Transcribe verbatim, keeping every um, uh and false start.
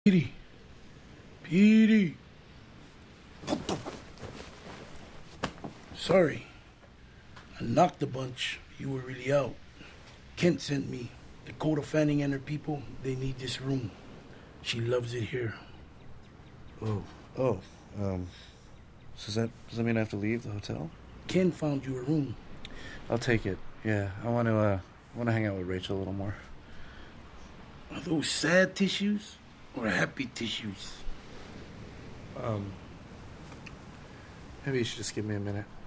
Petey. Petey. Sorry. I knocked a bunch. You were really out. Kent sent me. Dakota Fanning and her people, they need this room. She loves it here. Oh, oh, um, so does that, does that mean I have to leave the hotel? Ken found you a room. I'll take it, yeah. I want to, uh, I want to hang out with Rachel a little more. Are those sad tissues or happy tissues? Um, maybe you should just give me a minute.